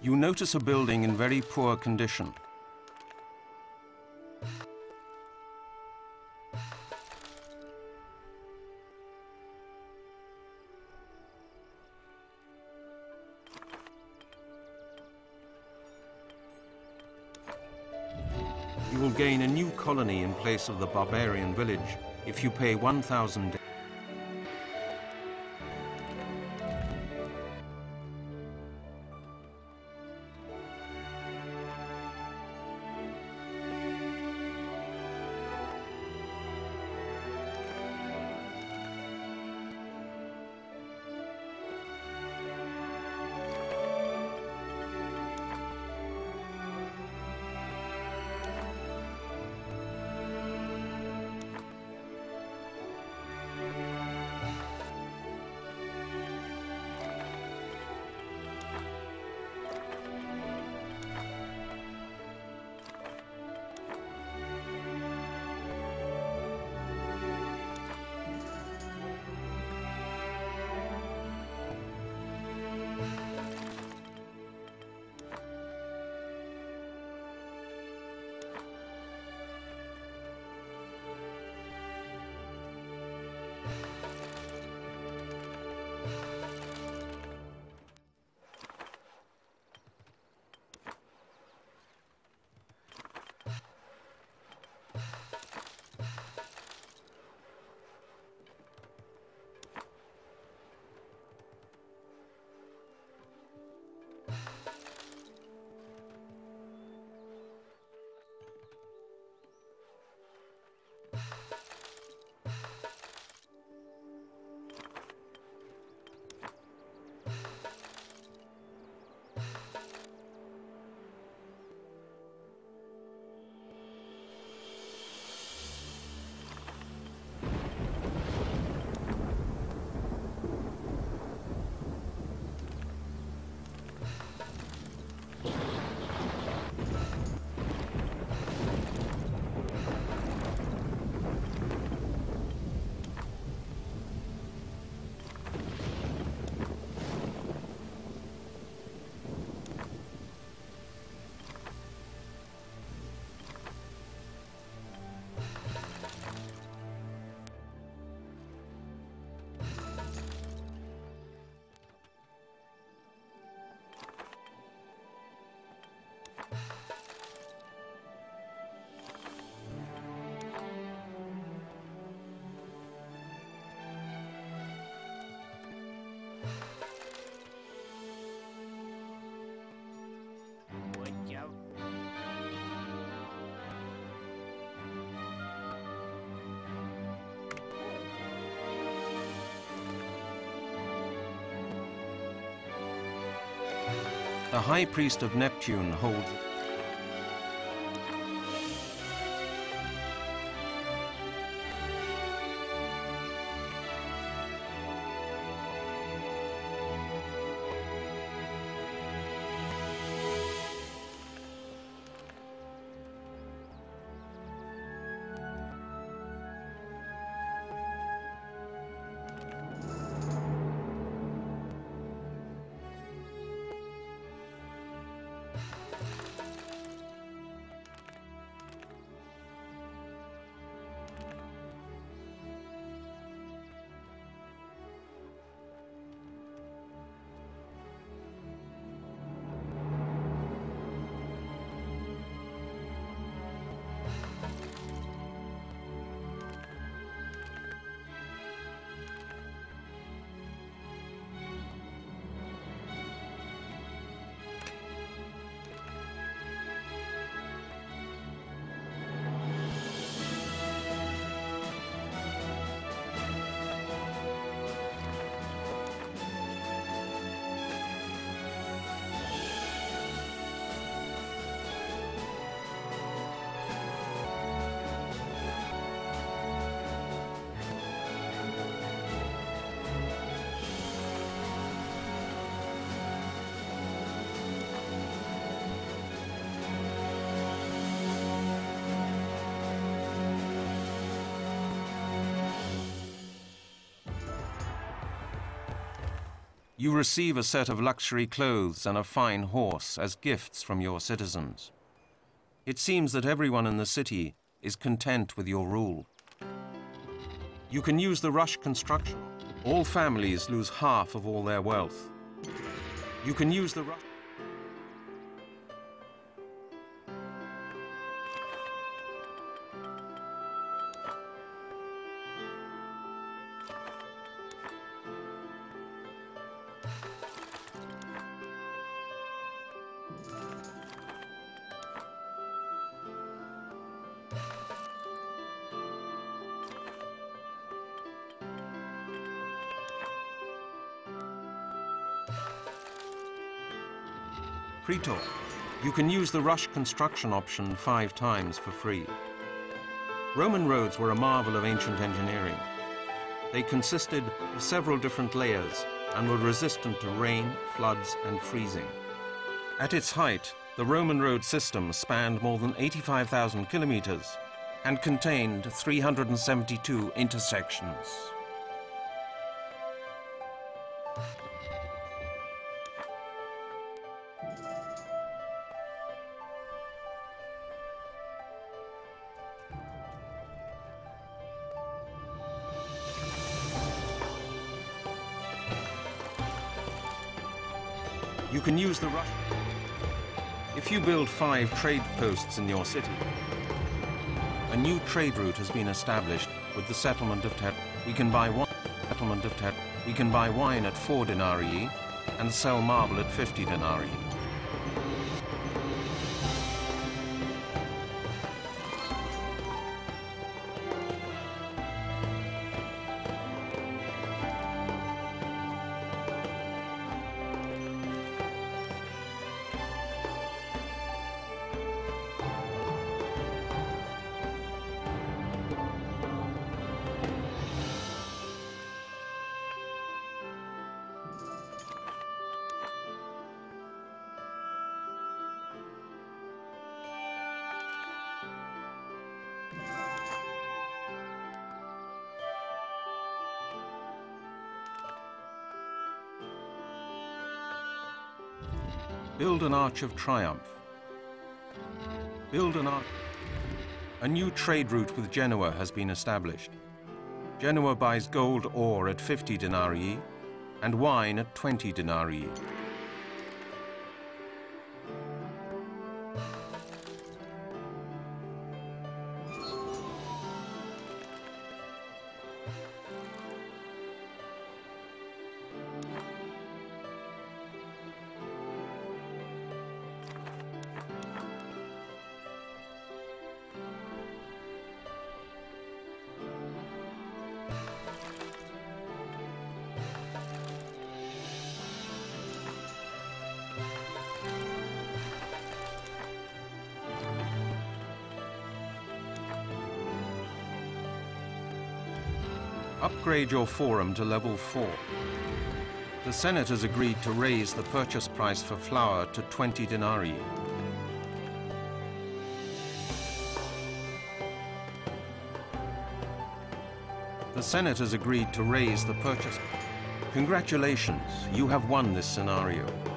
You notice a building in very poor condition. You will gain a new colony in place of the barbarian village if you pay 1,000. The High Priest of Neptune holds. You receive a set of luxury clothes and a fine horse as gifts from your citizens. It seems that everyone in the city is content with your rule. You can use the rush construction. All families lose half of all their wealth. You can use the rush. Praetor. You can use the rush construction option 5 times for free. Roman roads were a marvel of ancient engineering. They consisted of several different layers and were resistant to rain, floods, and freezing. At its height, the Roman road system spanned more than 85,000 kilometers and contained 372 intersections. You can use the rush. If you build 5 trade posts in your city, a new trade route has been established with the settlement of We can buy We can buy wine at 4 denarii and sell marble at 50 denarii. Build an Arch of Triumph. Build an arch. A new trade route with Genoa has been established. Genoa buys gold ore at 50 denarii and wine at 20 denarii. Upgrade your forum to level 4. The Senate has agreed to raise the purchase price for flour to 20 denarii. The Senate has agreed to raise the purchase. Congratulations, you have won this scenario.